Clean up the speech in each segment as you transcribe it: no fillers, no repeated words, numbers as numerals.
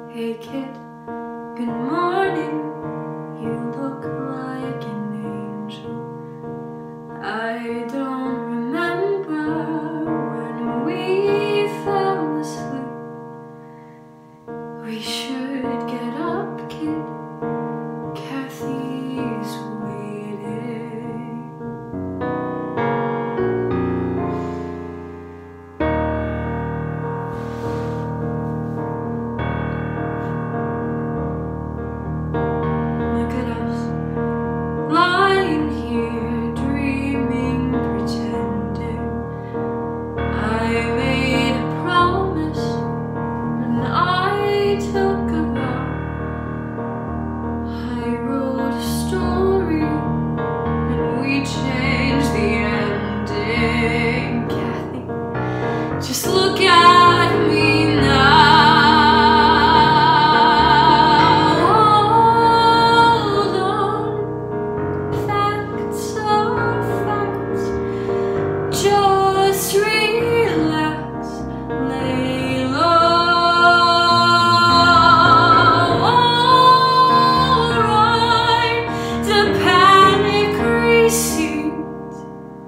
Hey kid, good morning. You look like an angel. I don't remember when we fell asleep. We should get up, kid. Kathy's waiting. Look at us, lying here, dreaming, pretending. I made a promise and I took a vow. I wrote a story and we changed the ending. Kathy, just look at me now. Just relax, lay low. Alright, the panic recedes.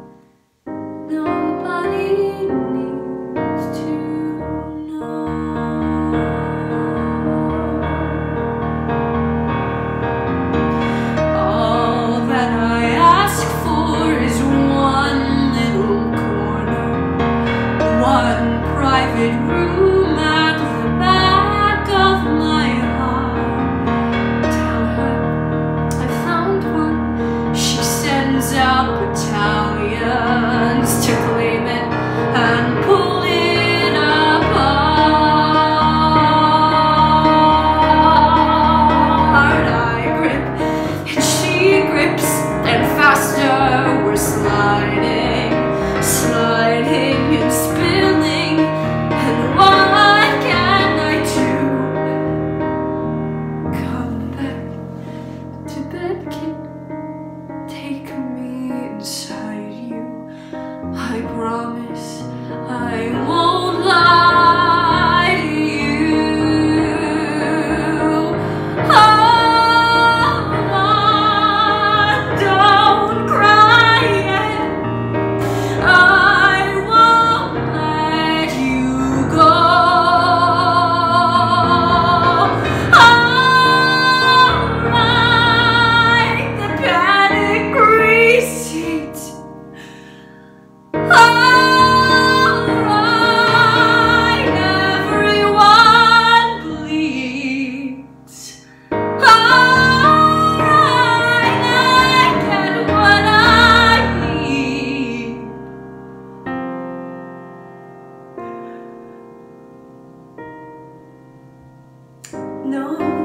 Nobody needs to know. All that I ask for is one little private room at the back of my heart. Tell her I found one. She sends out battalions to claim it and pull it apart. I grip and she grips, and faster we're sliding, sliding and spilling. I promise I won't lie to you. Oh, don't cry yet. I won't let you go. Alright, the panic recedes. No.